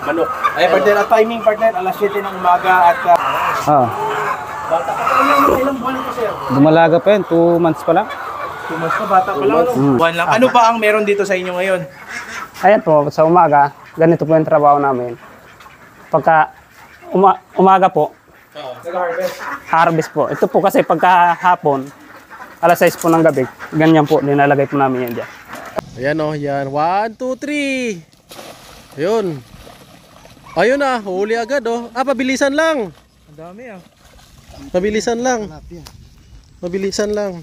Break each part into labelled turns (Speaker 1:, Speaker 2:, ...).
Speaker 1: manok. Ay, partner, at timing partner, alas 7 ng umaga at... bata pa pa lang, ilang buwan ko sir?
Speaker 2: Dumalaga pa yun, 2 months pa lang.
Speaker 1: 2 months pa, bata pa lang. Buwan lang. Ano ba ang meron dito sa inyo ngayon?
Speaker 2: Ayan po, sa umaga, ganito po yung trabaho namin. Pagka umaga po,
Speaker 1: Nag-harvest.
Speaker 2: harvest po. Ito po kasi pagka hapon, alas 6 po ng gabi, ganyan po, nilalagay po namin yan dyan.
Speaker 3: Ayan o, yan. 1, 2, 3. Ayun. Ayun na, huli agad o. Pabilisan lang.
Speaker 1: Ang dami ah.
Speaker 3: Pabilisan lang. Mabilisan lang.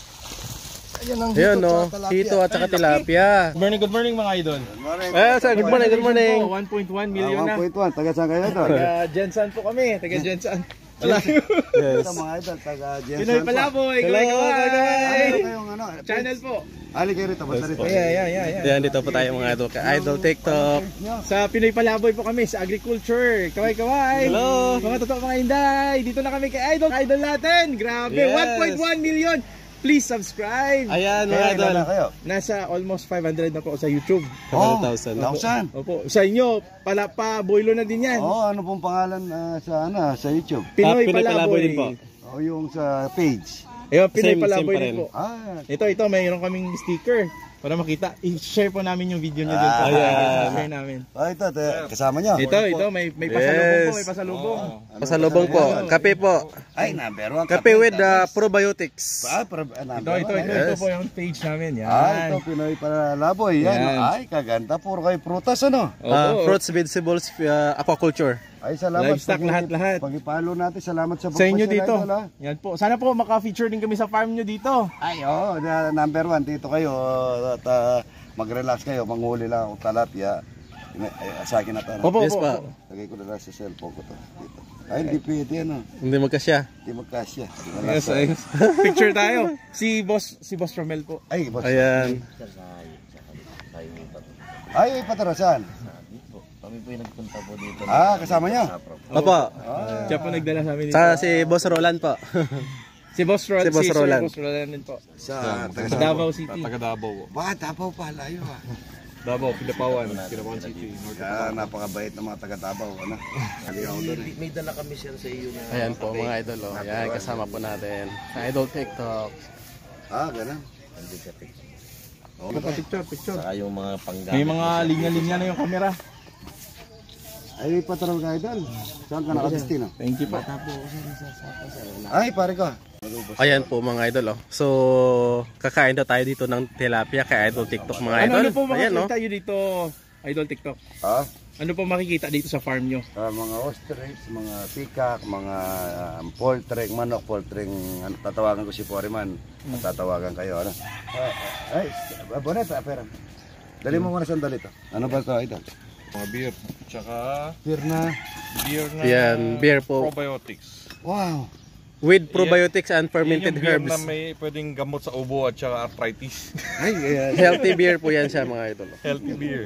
Speaker 3: Ayan o, hito at saka tilapia.
Speaker 1: Good morning mga idol.
Speaker 3: Good morning, good morning.
Speaker 1: 1.1 million na.
Speaker 4: 1.1, taga saan kayo ito?
Speaker 1: Taga Jensan po kami, taga Jensan. Malayo.
Speaker 4: Ito mga idol, taga Jensen.
Speaker 1: Pinoy Palaboy, kaway-kaway.
Speaker 4: Ano kayong ano?
Speaker 1: Channel po.
Speaker 4: Ali kayo rito, basta rito.
Speaker 1: Yeah.
Speaker 3: Ayan, dito po tayo mga idol. Idol TikTok.
Speaker 1: Sa Pinoy Palaboy po kami, sa agriculture. Kaway-kaway.
Speaker 3: Hello.
Speaker 1: Mga totoo mga inday. Dito na kami kay Idol. Idol natin. Grabe,
Speaker 3: Yes.
Speaker 1: 1.1 million. Please subscribe.
Speaker 3: Ayan mga idol.
Speaker 4: Kaya kayo.
Speaker 1: Nasa almost 500 na po sa YouTube.
Speaker 3: 1,000.
Speaker 4: 1,000.
Speaker 1: Opo, sa inyo, boilo na din yan.
Speaker 4: Ano pong pangalan sa YouTube?
Speaker 1: Pinoy
Speaker 3: Pinoy Palaboy
Speaker 1: Palaboy
Speaker 3: din po.
Speaker 4: O yung sa page.
Speaker 1: Ayun, Pinoy
Speaker 3: Same
Speaker 1: Palaboy
Speaker 3: pa
Speaker 1: din
Speaker 3: rin.
Speaker 1: po. Ito, mayroon kaming sticker para makita. I-share po namin yung video nyo dun sa share namin.
Speaker 4: Ito, kasama nyo.
Speaker 1: Ito, may pasalubong po, may pasalubong.
Speaker 3: Pasalubong po. Kape po.
Speaker 4: Ay, number 1.
Speaker 3: Kape with probiotics.
Speaker 1: Ito po yung page namin. Yan.
Speaker 4: Ito, Pinoy Palaboy. Yan. Ay, kaganda. Puro kayo prutas, ano?
Speaker 3: Fruits, vegetables, aquaculture.
Speaker 4: Ay, salamat.
Speaker 1: Livestock, lahat.
Speaker 4: Pag-ipalo natin, salamat sa
Speaker 1: Sa inyo
Speaker 4: pagpasya,
Speaker 1: dito.
Speaker 4: idol, ha?
Speaker 1: Yan po. Sana po maka-feature din kami sa farm nyo dito.
Speaker 4: Ay, number 1, dito kayo at mag-relax kayo, manghuli lang ako talapia. Sa akin na ito.
Speaker 1: Opo,
Speaker 3: Yes
Speaker 1: opo.
Speaker 3: pa.
Speaker 4: Lagay ko na lang sa cellphone ko to. Dito. Ay, hindi pwede ano.
Speaker 3: Hindi magkasya.
Speaker 4: Hindi magkasya.
Speaker 1: Yes, ayos. Picture tayo. Si Boss Romel po.
Speaker 4: Ay, boss.
Speaker 3: Ayan.
Speaker 4: Ay, patarasan.
Speaker 5: Kami po yung nagpunta po dito.
Speaker 4: Kasama niya.
Speaker 3: Opo.
Speaker 1: Siya po nagdala sa amin dito.
Speaker 3: Sa si Boss Roland po.
Speaker 1: Si Boss Roland.
Speaker 3: Si Boss Roland.
Speaker 1: Boss Roland din po.
Speaker 4: Sa
Speaker 1: Sa Davao City.
Speaker 5: Taga Davao po.
Speaker 4: Davao pa, layo ah.
Speaker 5: Davao, Pinapawan City.
Speaker 4: Napakabait ng mga taga-Davao. Ano? Haligaw doon eh.
Speaker 5: May dala kami sir sa iyo na.
Speaker 3: Ayan po mga idol. Oh. Ayan, kasama po natin. Sa Idol TikTok.
Speaker 4: Ganun.
Speaker 1: Picture.
Speaker 5: Saka yung mga panggamit.
Speaker 1: May mga linya-linya na yung camera.
Speaker 4: Ay, patrol ka idol. Saan ka nakadestino?
Speaker 1: Thank you po.
Speaker 4: Ay, pare ko.
Speaker 3: Ayan po mga idol. Oh. So, kakain daw tayo dito ng tilapia kay Idol TikTok mga idol.
Speaker 1: Ano po
Speaker 3: Ayan, no?
Speaker 1: makikita nyo dito, Idol TikTok? Ano po makikita dito sa farm nyo?
Speaker 4: Mga ostrich, mga peacock, mga poultry, manok, poultry, tatawagan ko si Foreman. Tatawagan kayo, ano? Ay, boneta, pera. Dali mo muna sandali to. Ano ba ito, idol?
Speaker 5: Mga beer. Tsaka
Speaker 4: Beer na.
Speaker 3: Yan, beer po.
Speaker 5: probiotics.
Speaker 4: Wow.
Speaker 3: With probiotics and fermented
Speaker 5: Yung beer
Speaker 3: herbs.
Speaker 5: na may pwedeng gamot sa ubo at tsaka arthritis.
Speaker 4: Ay,
Speaker 3: Healthy beer po yan siya mga idol.
Speaker 5: Healthy beer.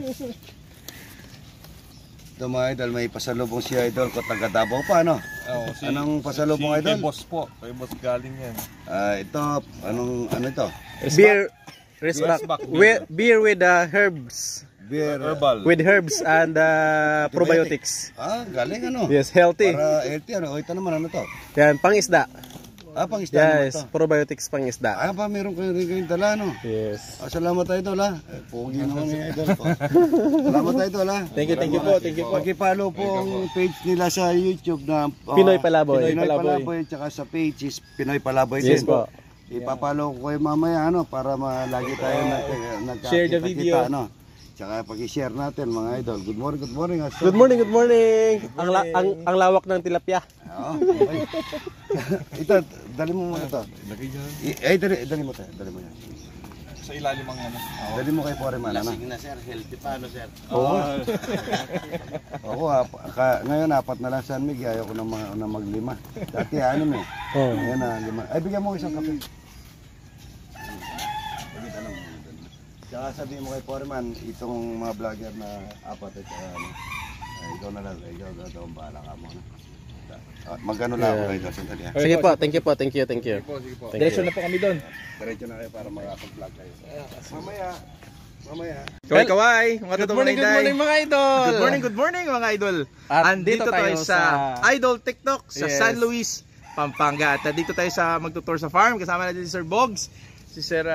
Speaker 4: ito mga idol, may pasalubong si idol ko, taga Davao pa, ano? Anong pasalubong, idol?
Speaker 5: Kay boss po. Kay boss galing yan.
Speaker 4: Ito, ano ito?
Speaker 3: Beer, beer with herbs.
Speaker 4: Beer.
Speaker 5: Herbal.
Speaker 3: With herbs and probiotics.
Speaker 4: Galing ano?
Speaker 3: Yes, healthy.
Speaker 4: Para healthy, ano? O, ito naman, ano to?
Speaker 3: Yan, pangisda.
Speaker 4: Pangisda naman
Speaker 3: Yes,
Speaker 4: to.
Speaker 3: probiotics pangisda.
Speaker 4: Meron kayo rin kayong dala, no?
Speaker 3: Yes.
Speaker 4: Salamat idol, ha? Pogi naman yung idol ko. Salamat idol, ha?
Speaker 1: Thank you po.
Speaker 4: Pag-follow po ang page nila sa YouTube na
Speaker 3: Pinoy Palaboy.
Speaker 4: Pinoy Palaboy, tsaka sa page is Pinoy Palaboy
Speaker 3: Yes
Speaker 4: din.
Speaker 3: po.
Speaker 4: Ipapalo ko kayo mamaya, ano, para lagi tayo
Speaker 1: Share the video.
Speaker 4: Ano? Tsaka pag-i-share natin mga idol. Good morning, good morning.
Speaker 3: Good morning, good morning. Ang lawak ng tilapia.
Speaker 4: Okay. Ito, dali mo muna ito. Dali mo ito. Dali mo yan.
Speaker 5: Sa ilalim ang ano.
Speaker 4: Dali mo kay Foreman, ano?
Speaker 5: Sige na sir, healthy pa ano sir.
Speaker 4: Oo. Ngayon 4 na lang San Miguel, ayaw ko na mag-5. Dati ano eh. Ngayon na 5. Ay, bigyan mo isang kape. Tsaka sabihin mo kay Foreman, itong mga vlogger na 4 at ikaw na lang, ikaw ang bahala ka muna. Magkano lang ako kayo, sandali ha.
Speaker 3: Sige po, thank you po, thank you.
Speaker 1: Diretso na po kami doon.
Speaker 4: Diretso na kayo para makapag-vlog kayo. Mamaya, Mamaya.
Speaker 5: Kaway, mga
Speaker 3: Good morning mga idol.
Speaker 5: Good morning mga idol.
Speaker 3: At
Speaker 5: Andito
Speaker 3: dito
Speaker 5: tayo
Speaker 3: tayo
Speaker 5: sa Idol TikTok sa
Speaker 3: Yes.
Speaker 5: San Luis, Pampanga. At dito tayo sa magtutour sa farm. Kasama natin si Sir Bogs, si Sir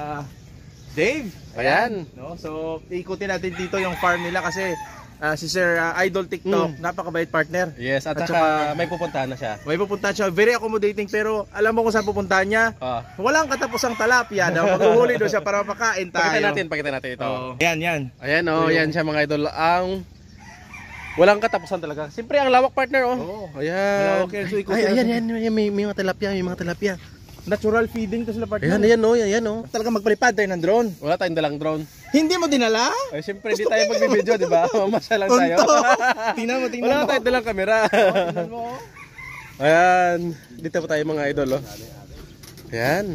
Speaker 5: Dave.
Speaker 3: Ayan.
Speaker 5: No? So, ikutin natin dito yung farm nila kasi si Sir Idol TikTok, napakabait partner.
Speaker 3: Yes, at
Speaker 5: At
Speaker 3: saka may pupuntahan na siya.
Speaker 5: May pupunta siya, very accommodating, pero alam mo kung saan pupuntahan niya?
Speaker 3: Ah.
Speaker 5: Walang katapusang talapia daw. Maghuhuli daw siya para makain tayo.
Speaker 3: Pakita natin ito.
Speaker 5: Oh. Yan.
Speaker 3: Ayan yan siya mga idol. Ang walang katapusan talaga. Siyempre ang lawak partner
Speaker 5: Oo.
Speaker 3: Ayan.
Speaker 5: Malawak yan. So, ikutin
Speaker 3: Ayan,
Speaker 5: natin.
Speaker 3: may mga tilapia,
Speaker 5: Natural feeding to sila partner.
Speaker 3: Ayan.
Speaker 5: Talaga magpalipad tayo ng drone.
Speaker 3: Wala tayong dalang drone.
Speaker 5: Hindi mo dinala?
Speaker 3: Ay, siyempre hindi tayo magbibideo, di ba? Mamasya lang tayo.
Speaker 5: Tingnan mo.
Speaker 3: Wala tayong dalang kamera.
Speaker 5: Tingnan mo.
Speaker 3: Ayan. Dito pa tayo mga idol, Yan.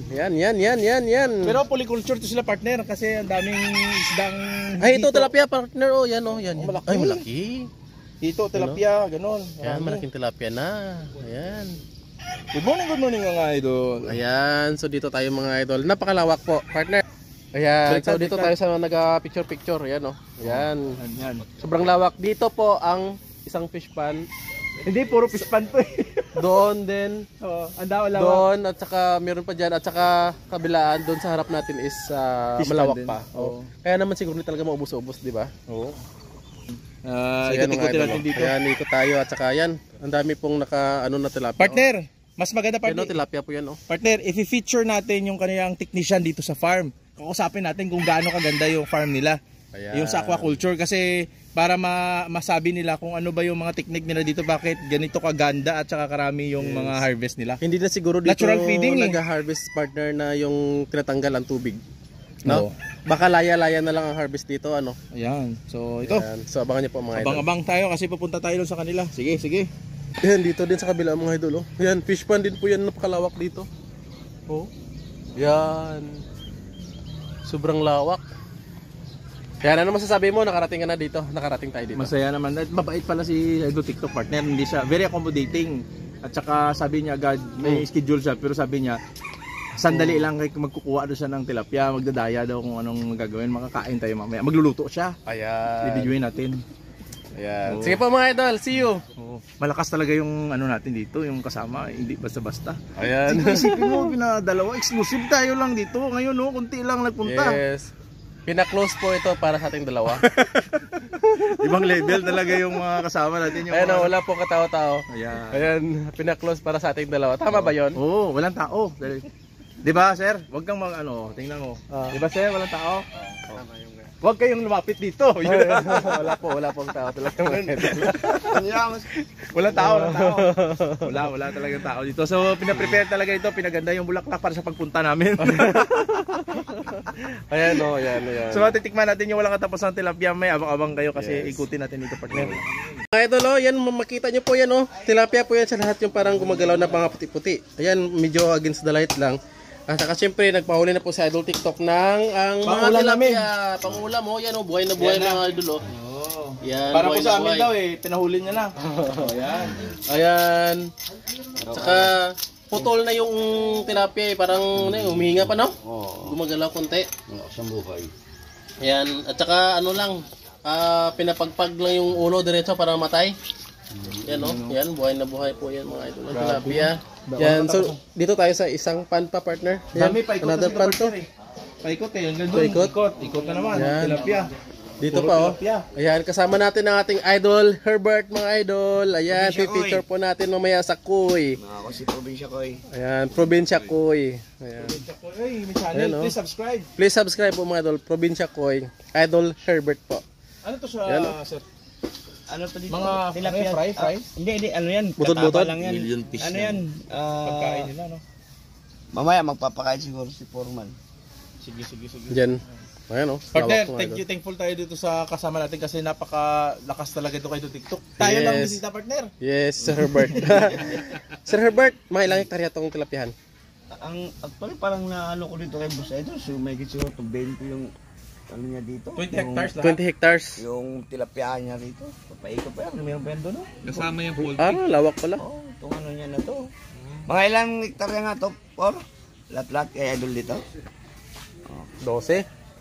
Speaker 5: Pero polyculture to sila partner kasi ang daming isdang
Speaker 3: Ay, ito
Speaker 5: dito.
Speaker 3: tilapia partner, yan.
Speaker 5: malaki.
Speaker 3: Ay, malaki.
Speaker 5: Dito tilapia, ganon.
Speaker 3: Yan, malaking tilapia na. Ayan.
Speaker 5: Good morning mga idol.
Speaker 3: Ayan, so dito tayo mga idol. Napakalawak po, partner. Ayan, so dito tayo sa nag-picture-picture. Ayan, Ayan.
Speaker 5: Yan.
Speaker 3: Sobrang lawak. Dito po ang isang fish pan.
Speaker 5: Hindi puro fish pan to.
Speaker 3: Doon din.
Speaker 5: Ang daw lawak.
Speaker 3: Doon at saka meron pa dyan. At saka kabilaan, doon sa harap natin is
Speaker 5: Fish
Speaker 3: malawak
Speaker 5: pan din.
Speaker 3: pa.
Speaker 5: Oo.
Speaker 3: Kaya naman siguro hindi talaga maubos-ubos, di ba?
Speaker 5: Oo.
Speaker 3: So, yan, mga
Speaker 5: Ikot-ikotin
Speaker 3: idol,
Speaker 5: natin dito.
Speaker 3: Ayan, ikot tayo at saka yan. Ang dami pong na tilapia.
Speaker 5: Partner, mas maganda
Speaker 3: Partner.
Speaker 5: partner.
Speaker 3: Tilapia po yan,
Speaker 5: Partner, i-feature natin yung kanilang technician dito sa farm. Kausapin natin kung gaano kaganda yung farm nila.
Speaker 3: Ayan.
Speaker 5: Yung sa aquaculture kasi para masabi nila kung ano ba yung mga technique nila dito, bakit ganito kaganda at saka karami yung mga harvest nila.
Speaker 3: Hindi na siguro dito
Speaker 5: Natural feeding
Speaker 3: nag-harvest partner na yung tinatanggal ang tubig. No?
Speaker 5: Oo.
Speaker 3: Baka laya-laya na lang ang harvest dito,
Speaker 5: Ayan. So ito,
Speaker 3: Ayan. So abangan niyo po mga idol.
Speaker 5: abang-abang tayo kasi pupunta tayo doon sa kanila. Sige.
Speaker 3: Ayan, dito din sa kabila mga idol. Ayan, fish pan din po yan, napakalawak dito. Yan. Sobrang lawak. Kaya ano masasabi mo, nakarating ka na dito? Nakarating tayo dito.
Speaker 5: Masaya naman. At mabait pala si Idol TikTok partner. Hindi siya, very accommodating. At saka sabi niya agad, may schedule siya. Pero sabi niya, sandali lang kay magkukuha doon siya ng tilapia. Magdadaya daw kung anong gagawin. Makakain tayo mamaya. Magluluto siya.
Speaker 3: Ayan.
Speaker 5: Bibidyoin natin.
Speaker 3: Ayan. Sige po mga idol, see you.
Speaker 5: Malakas talaga yung ano natin dito, yung kasama. Hindi basta-basta.
Speaker 3: Ayan.
Speaker 5: Isipin mo, pinadalawa. Exclusive tayo lang dito. Ngayon, kunti lang nagpunta.
Speaker 3: Yes. Pina-close po ito para sa ating dalawa.
Speaker 5: Ibang level talaga yung mga kasama natin. Yung
Speaker 3: Ayan,
Speaker 5: mga...
Speaker 3: wala po katao-tao.
Speaker 5: Ayan.
Speaker 3: Ayan, pina-close para sa ating dalawa. Tama ba yon?
Speaker 5: Oo, walang tao. Di ba, sir? Huwag kang tingnan mo. Di ba, sir? Walang tao? Huwag kayong lumapit dito.
Speaker 3: Wala pong tao talaga.
Speaker 5: Walang tao. Wala talagang tao dito. So, pinaprepare talaga ito. Pinaganda yung bulaklak para sa pagpunta namin.
Speaker 3: Ayan.
Speaker 5: So, titikman natin yung walang katapos ng tilapia. May abang-abang kayo kasi ikutin natin dito, partner.
Speaker 3: Mga idol, yan, makita nyo po yan, tilapia po yan sa lahat yung parang gumagalaw na mga puti-puti. Ayan, medyo against the light lang. At saka syempre, nagpahuli na po sa Idol TikTok ng ang mga
Speaker 5: Pangulam namin.
Speaker 3: tilapia. Pangulam, yan, buhay na buhay
Speaker 5: Yan na.
Speaker 3: mga idol, Yan,
Speaker 5: Para po
Speaker 3: buhay
Speaker 5: sa
Speaker 3: na
Speaker 5: amin
Speaker 3: buhay.
Speaker 5: daw pinahuli niya lang. Ayan.
Speaker 3: Ayan. Saka putol na yung tilapia, parang humihinga pa, no? Gumagalaw konti.
Speaker 4: Siyang buhay.
Speaker 3: Ayan, at saka pinapagpag lang yung ulo diretso para matay. Yan, yan, buhay na buhay po yan mga idol. Ang tilapia. Yan, so dito tayo sa isang pan pa, partner. Yan,
Speaker 5: Dami, paikot
Speaker 3: another
Speaker 5: na
Speaker 3: pan
Speaker 5: sila,
Speaker 3: to.
Speaker 5: partner, Paikot hanggang doon. Ikot na naman.
Speaker 3: Yan.
Speaker 5: Tilapia.
Speaker 3: Dito
Speaker 5: Puro
Speaker 3: pa,
Speaker 5: tilapia.
Speaker 3: Ayan, kasama natin ang ating idol, Herbert, mga idol. Ayan,
Speaker 4: Probinsya
Speaker 3: picture po natin mamaya sa Kuy.
Speaker 4: Ako si Probinsya ko
Speaker 3: Ayan, Probinsya Kuy. Ayan.
Speaker 5: Ay, may channel.
Speaker 3: Ayan,
Speaker 5: Please subscribe.
Speaker 3: Please subscribe po mga idol, Probinsya Kuy. Idol Herbert po.
Speaker 5: Ano to sa
Speaker 3: Yan,
Speaker 5: sir?
Speaker 6: Ano to dito?
Speaker 5: Mga
Speaker 6: tilapia.
Speaker 5: fry?
Speaker 6: Hindi, ano yan?
Speaker 3: Butot-butot?
Speaker 6: Kataba lang yan.
Speaker 4: Million fish
Speaker 6: Ano
Speaker 4: yan.
Speaker 6: yan?
Speaker 5: Pagkain nila, no?
Speaker 4: Mamaya magpapakain siguro si Foreman.
Speaker 5: Sige.
Speaker 3: Diyan. Ayan,
Speaker 5: Partner,
Speaker 3: lawak, mga idol.
Speaker 5: thankful tayo dito sa kasama natin kasi napaka-lakas talaga ito kayo TikTok. Tayo lang
Speaker 3: Yes.
Speaker 5: bisita, partner.
Speaker 3: Yes, Sir Herbert. Sir Herbert, mga ilang hektarya itong tilapihan?
Speaker 6: Ang actually parang naano ko dito kay Boss Idol, so may siguro to 20 yung ano niya dito.
Speaker 5: 20 hectares lahat.
Speaker 3: 20 hectares.
Speaker 6: Yung tilapia niya rito. Papaikot pa yan. Meron pa yan doon.
Speaker 5: Kasama yung poultry.
Speaker 3: Ah, lawak pala.
Speaker 6: Oh, itong ano niya na to. Mga ilang hektarya nga to? Por? Lahat-lahat kay Idol dito.
Speaker 3: 12.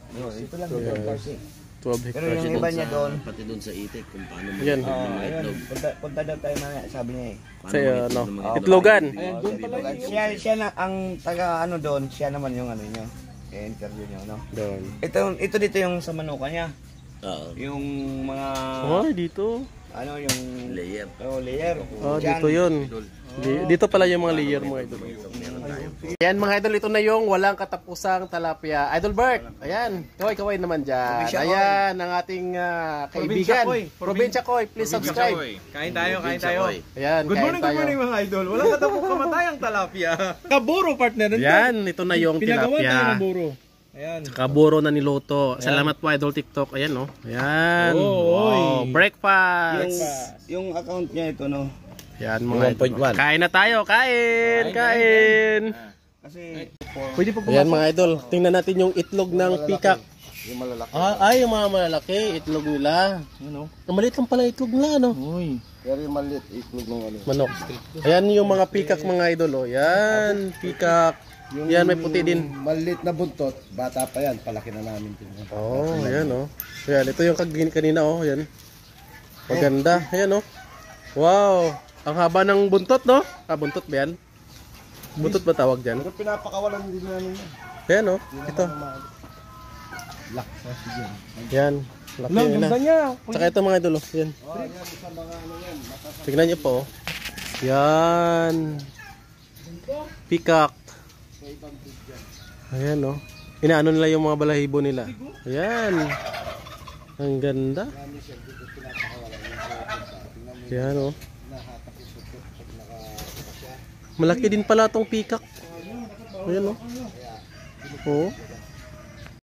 Speaker 6: Ito lang yung kasi.
Speaker 3: 12
Speaker 6: Pero
Speaker 3: hectares.
Speaker 6: yung iba niya doon,
Speaker 7: Pati doon sa itik kung paano mo
Speaker 3: Yan.
Speaker 6: ayun, punta daw tayo mamaya, sabi niya eh.
Speaker 3: Sa ano, itlogan.
Speaker 6: Siya na ang taga ano doon, siya naman yung ano niyo. I-interview niyo, no?
Speaker 3: Doon.
Speaker 6: Ito dito yung sa manuka niya.
Speaker 7: Oo.
Speaker 6: Yung mga
Speaker 3: Oh, dito.
Speaker 6: ano yung
Speaker 7: Layer.
Speaker 6: layer.
Speaker 3: Oh,
Speaker 6: Diyan.
Speaker 3: dito 'yun. Dito pala yung mga layer mga idol. Ayan mga idol, ito na yung walang katapusang tilapia. Idol Bert, ayan. Kaway naman dyan. Ayan ang ating kaibigan. Probinsya Koy. Please subscribe.
Speaker 5: Kain tayo, kain tayo.
Speaker 3: Ayan,
Speaker 5: Good morning,
Speaker 3: kain tayo.
Speaker 5: mga idol. Wala katapos kamatayang talapia. Kaburo, partner.
Speaker 3: Ayan, ito na yung
Speaker 5: Pinagawa tayo
Speaker 3: tilapia.
Speaker 5: ng buro. Ayan.
Speaker 3: Kaburo na niluto. Salamat po Idol TikTok. Ayan no. Ayan.
Speaker 5: Oh,
Speaker 3: Wow, breakfast.
Speaker 6: Yung account niya ito, no?
Speaker 3: Yan mga idol. Kain na tayo. Kain.
Speaker 6: Kasi
Speaker 5: Pwede pa
Speaker 3: Ayan mga idol. Tingnan natin yung itlog ng peacock.
Speaker 4: Yung malalaki.
Speaker 3: Ay, yung mga malalaki. Itlog nila.
Speaker 5: Ano?
Speaker 3: Maliit lang pala itlog nila, no?
Speaker 5: Uy.
Speaker 4: Pero yung maliit, itlog ng ano.
Speaker 3: Manok. Ayan yung mga peacock mga idol. Oh. Yan, peacock. Yan, may puti din.
Speaker 4: Maliit na buntot, bata pa yan, palaki na namin.
Speaker 3: Oh, ayan oh. Ayan, ito yung kanina oh. Ayan. Maganda. Ayan oh. Wow. Ang haba ng buntot, no? Buntot ba yan? Buntot ba tawag dyan?
Speaker 4: Pero pinapakawalan din namin yan.
Speaker 3: Ayan oh. Ito. Yan. Laki na.
Speaker 5: niya.
Speaker 3: Tsaka ito mga idol oh. Yan. Tignan niyo po oh. Yan. Peacock. Ayan oh. Inaano nila yung mga balahibo nila. Ayan. Ang ganda. Ayan oh. Malaki din pala tong peacock. Ayan oh. Oh.